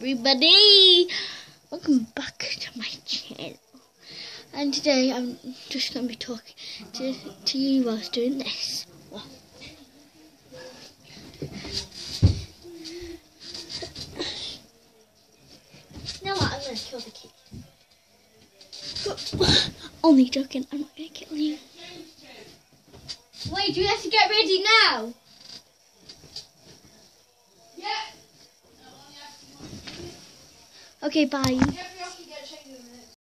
everybody, welcome back to my channel, and today I'm just going to be talking to you whilst doing this. You know what, I'm going to kill the kid. Only joking, I'm not going to kill you. Wait, do we have to get ready now? Yeah. Okay, bye.